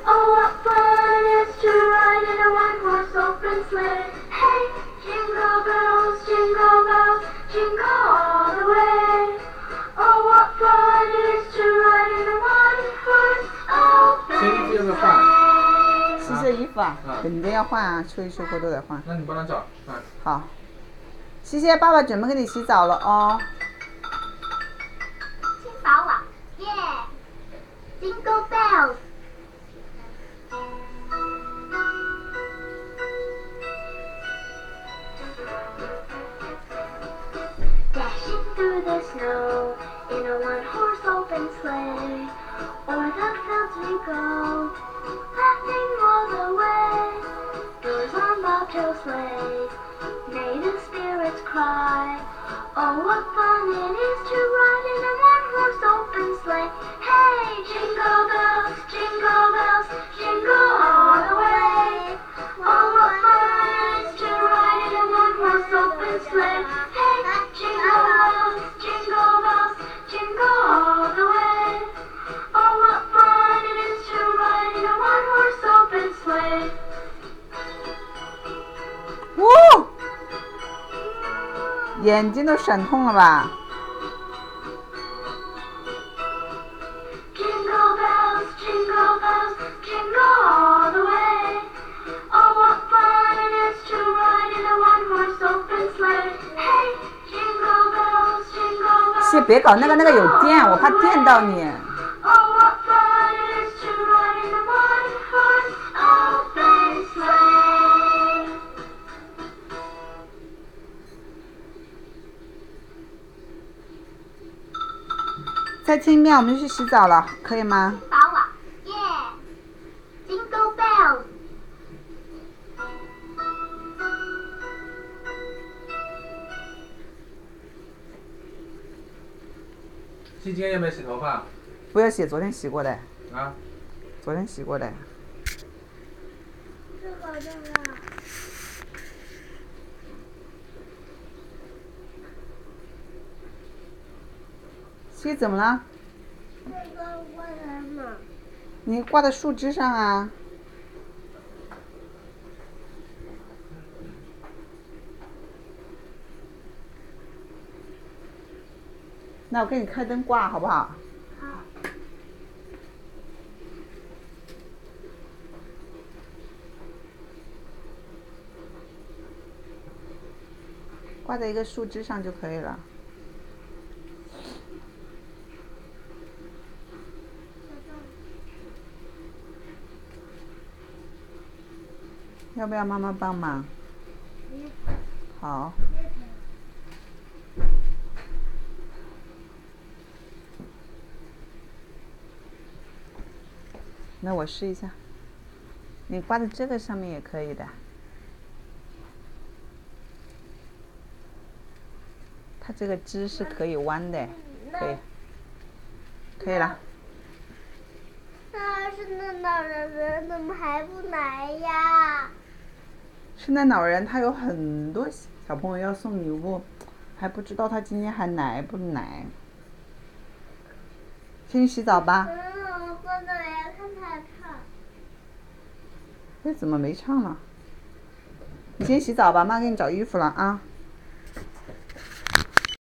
Oh, what fun it is to ride in a one-horse open sleigh. Hey, jingle bells, jingle all the way. Oh, what fun it is to ride in a one-horse open sleigh. 要不要换？ 洗洗衣服啊，肯定要换啊，吹一吹锅都得换。 那你帮他找。 好，西西，爸爸准备给你洗澡了哦。 清扫网，耶 ！Jingle bells. Dashing through the snow in a one-horse open sleigh. O'er the fields we go, laughing all the way. Doors on bobtail sleighs, maiden spirits cry. Oh, what fun it is to ride in a one-horse open sleigh. Hey, jingle bells, jingle all the way. Oh, what fun it is to ride in a one-horse open sleigh. Hey, jingle all the way. Oh, what fun it is to ride in a one-horse open sleigh. 呜，眼睛都闪痛了吧？ Jingle bells, jingle all the way. Oh, what fun it is to ride in a one-horse open sleigh. Hey, jingle bells, 先别搞那个有电，我怕电到你。 Oh, what fun it is to ride in a one-horse open sleigh. 再听一遍，我们就去洗澡了，可以吗？ 清扫网，耶 ！Jingle bells. 今天有没有洗头发？ 不要洗，昨天洗过的。 啊？ 昨天洗过的。 这个。 西怎么了？ 这个挂在哪？ 你挂在树枝上啊。那我给你开灯挂好不好？ 好。 挂在一个树枝上就可以了。要不要妈妈帮忙？好。那我试一下，你挂在这个上面也可以的。它这个枝是可以弯的，可以了。 那圣诞老人怎么还不来呀？ 圣诞老人他有很多小朋友要送礼物，还不知道他今天还来不来。先去洗澡吧。 我不能来看他唱。 哎，怎么没唱了？你先洗澡吧，妈给你找衣服了啊。